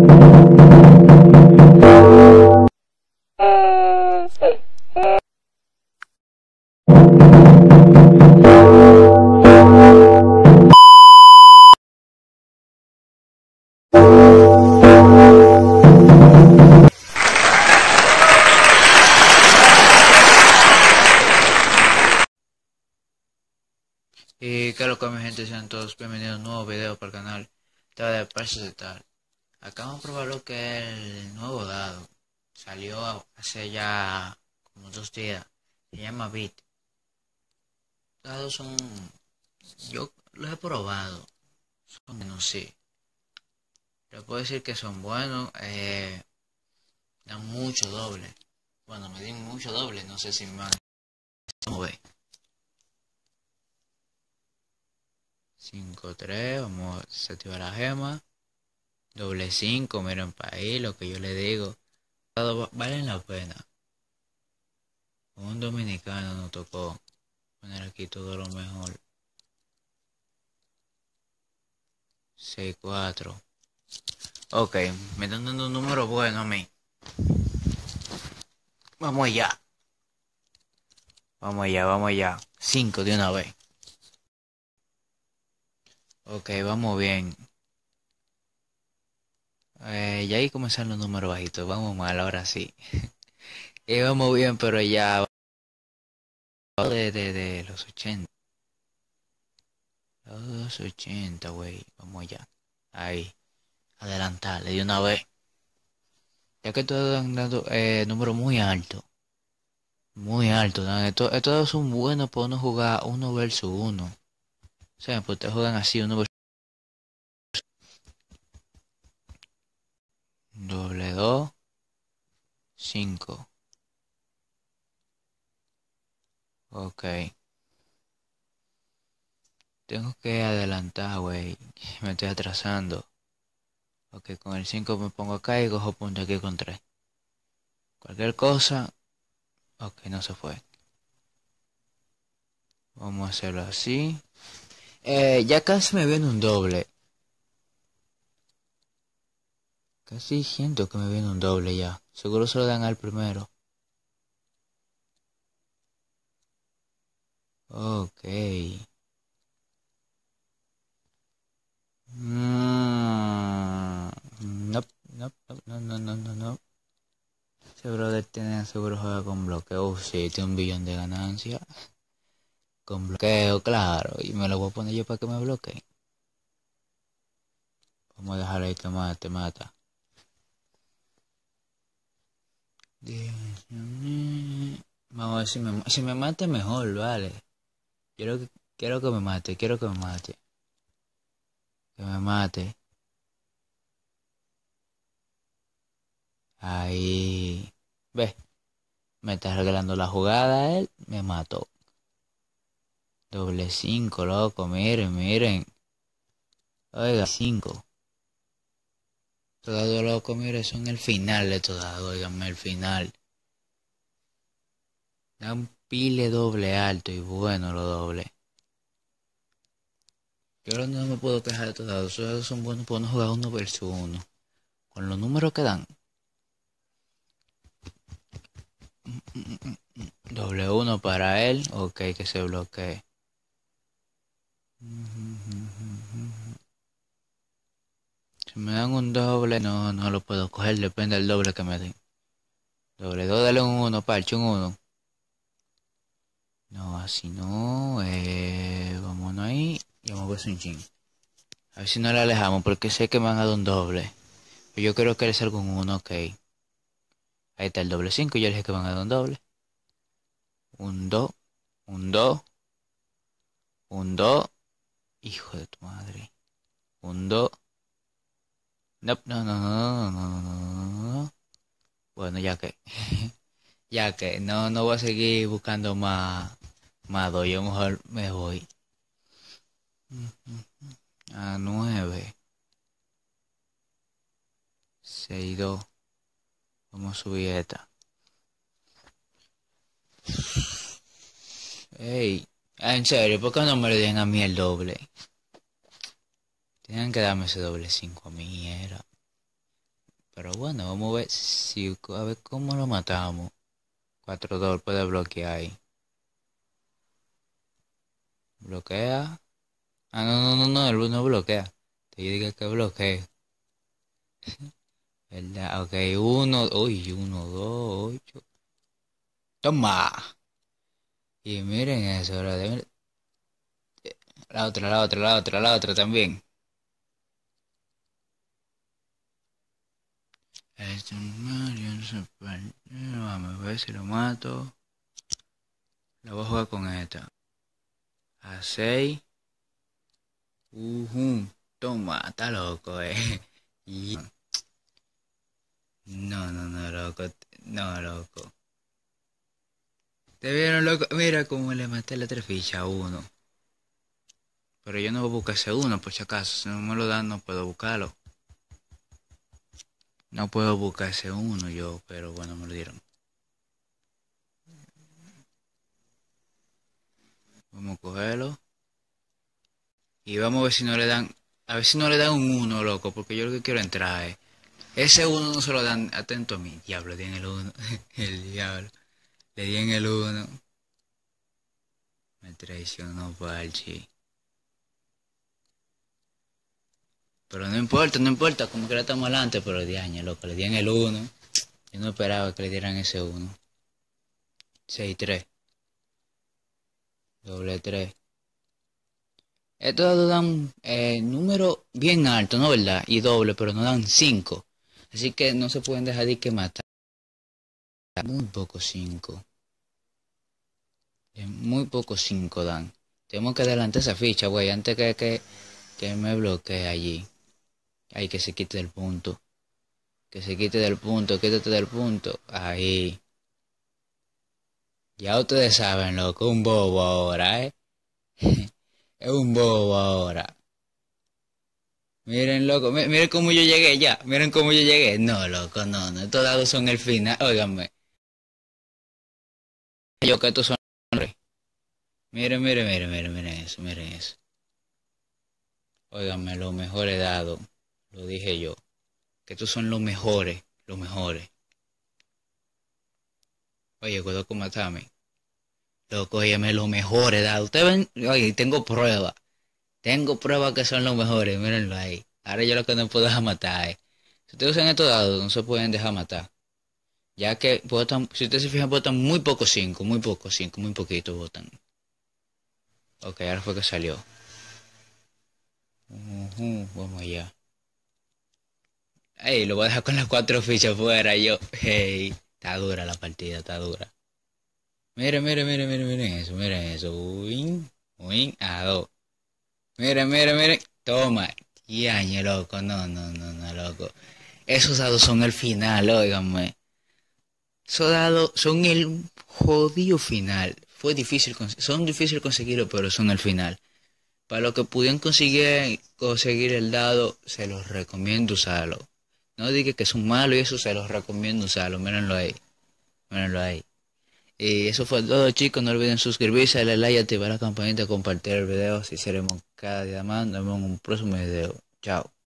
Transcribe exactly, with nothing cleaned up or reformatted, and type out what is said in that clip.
Y que lo que mi gente, sean todos bienvenidos a un nuevo video para el canal de Precios y tal. Acá vamos a probar lo que es el nuevo dado. Salió hace ya como dos días. Se llama Bit. Los dados son... yo los he probado. Son buenos, sí. Les puedo decir que son buenos. Eh, dan mucho doble. Bueno, me di mucho doble. No sé si me van a mover. cinco tres, vamos a desactivar la gema. Doble cinco, miren para ahí lo que yo le digo. Todo valen la pena. Un dominicano nos tocó poner aquí todo lo mejor. seis cuatro. Ok, me están dando un número bueno a mí. Vamos allá. Vamos allá, vamos allá. cinco de una vez. Ok, vamos bien. Eh, ya ahí comenzaron los números bajitos. Vamos mal, ahora sí. Y vamos bien, pero ya de, de, de los ochenta. Los ochenta, güey. Vamos allá. Ahí. Adelantarle de una vez. Ya que todos han dado eh, números muy altos. Muy altos. ¿No? Estos, estos son buenos para uno jugar uno versus uno. O sea, pues ustedes juegan así, uno versus doble dos. cinco. Ok. Tengo que adelantar, güey. Me estoy atrasando. Ok, con el cinco me pongo acá y cojo punto aquí con tres. Cualquier cosa. Ok, no se fue. Vamos a hacerlo así. Eh, ya casi me viene un doble. Casi siento que me viene un doble ya. Seguro se lo dan al primero. Ok. Mm, no, no, no, no, no, no, no. Ese brother tiene seguro juega con bloqueo. Uh, sí, tiene un billón de ganancias. Con bloqueo, claro. Y me lo voy a poner yo para que me bloquee. Vamos a dejar ahí que mate, mata. Vamos a ver si me, si me mate mejor, vale. Quiero que, quiero que me mate, quiero que me mate. Que me mate. Ahí. Ve. Me está regalando la jugada él. Me mató. Doble cinco, loco. Miren, miren. Oiga, cinco. Todo loco, miren, son el final de todo. Oiganme, el final. Da un pile doble alto y bueno lo doble. Yo ahora no me puedo quejar de todos. Esos dados son buenos para uno jugar uno versus uno. Con los números que dan. Doble uno para él. Ok, que se bloquee. Si me dan un doble, no, no lo puedo coger. Depende del doble que me den. Doble dos, dale un uno, parche, un uno. No, así no. Eh, vámonos ahí. Y vamos a ver un chin. A ver si no le alejamos, porque sé que me van a dar un doble. Pero yo creo que le salga un uno, ok. Ahí está el doble cinco. Yo le dije que van a dar un doble. Un dos. Un dos. Un dos. Hijo de tu madre. Un dos. No, no, no, no, no, no, no, no. Bueno, ya que. Ya que no, no voy a seguir buscando más. Más dos. Yo mejor me voy. A nueve. seis dos. Vamos a subir esta. Ey. En serio, ¿por qué no me lo den a mí el doble? Tienen que darme ese doble cinco a mí, era. Pero bueno, vamos a ver si a ver cómo lo matamos. Cuatro golpes de bloquear ahí. Bloquea. Ah, no, no, no, no, el no bloquea. Te digo que bloquea. ¿Verdad? Ok, uno, uy, uno, dos, ocho. ¡Toma! Y miren eso, ahora de- la otra, la otra, la otra, la otra también. Este Mario no se puede. Vamos a ver si lo mato. La voy a jugar con esta. A seis. Uh Toma, está loco, eh. Y... No, no, no, loco. No, loco. ¿Te vieron, loco? Mira cómo le maté la tres fichas a uno. Pero yo no voy a buscar ese uno, por si acaso. Si no me lo dan, no puedo buscarlo. No puedo buscar ese uno yo, pero bueno, me lo dieron. Vamos a cogerlo. Y vamos a ver si no le dan... A ver si no le dan un uno, loco, porque yo lo que quiero entrar es... Ese uno no se lo dan... Atento a mí. Diablo, le di en el uno. El diablo. Le di en el uno. Me traicionó, Palchi. Pero no importa, no importa. Como que ya estamos adelante, pero de año, loco. Le di en el uno. Yo no esperaba que le dieran ese uno. seis tres. Doble tres. Estos dados dan eh, número bien alto, ¿no? ¿Verdad? Y doble, pero no dan cinco. Así que no se pueden dejar de que matar. Muy poco cinco. Muy poco cinco dan. Tenemos que adelantar esa ficha, güey, antes que, que, que me bloquee allí. Ay, que se quite del punto. Que se quite del punto, quítate del punto. Ahí. Ya ustedes saben, loco, un bobo ahora, ¿eh? Es un bobo ahora. Miren, loco, miren cómo yo llegué ya. Miren cómo yo llegué. No, loco, no, no. Estos dados son el final. Óiganme. Yo que estos son... Miren, miren, miren, miren, miren eso, miren eso. Óiganme, los mejores dados. Lo dije yo. Que estos son los mejores, los mejores. Oye, cuidado con matarme. Loco, óyeme, los mejores dados. Ustedes ven, oye, tengo pruebas. Tengo pruebas que son los mejores, mírenlo ahí. Ahora yo lo que no puedo dejar matar es. Si ustedes usan estos dados, no se pueden dejar matar. Ya que votan, si ustedes se fijan, votan muy poco cinco, muy poco cinco, muy poquito votan. Ok, ahora fue que salió. Uh -huh, vamos allá. Ey, lo voy a dejar con las cuatro fichas fuera yo. Hey, está dura la partida, está dura. Miren, miren, miren, miren, miren eso, miren eso. Uy, uy, a dos. Miren, miren, miren. Toma. Y añe, loco. No, no, no, no, loco. Esos dados son el final, óiganme. Esos dados son el jodido final. Fue difícil, son difíciles conseguirlo, pero son el final. Para los que pudieran conseguir, conseguir el dado, se los recomiendo usarlo. No diga que son malos y eso, se los recomiendo usarlo. Mírenlo ahí. Mírenlo ahí. Y eso fue todo, chicos. No olviden suscribirse, darle like, activar la campanita, compartir el video. Así seremos cada día más. Nos vemos en un próximo video. Chao.